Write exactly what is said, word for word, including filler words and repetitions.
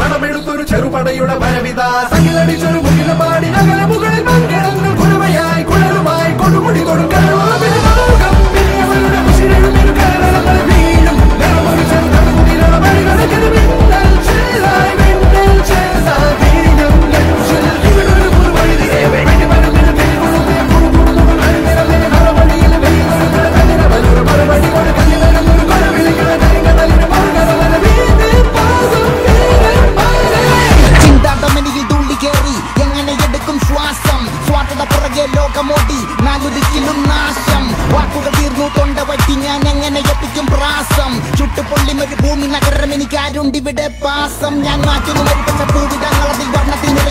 പണമെടുത്തൊരു ചെറുപടയുടെ വരവിത തകിലടിച്ചൊരു മുകിലപാടി നഗര മുകളിൽ മൺകിടങ്ങൾ കുഴവയായി കുഴലുമായി കൊടുമുടി കൊടുക്കാൻ ലോകമോടി നാലൊരിക്കലും നാശം വാക്കുകൾ തീർന്നു തൊണ്ട വറ്റി ഞാൻ എങ്ങനെ എത്തിക്കും പ്രാസം ചുട്ടുപൊള്ളി ഒരു ഭൂമി നഗരം എനിക്കാരുണ്ടിവിടെ പാസം ഞാൻ മാറ്റുന്നു മരിപ്പച്ച പൂവിടങ്ങൾ അതിൽ വർണ്ണത്തിന്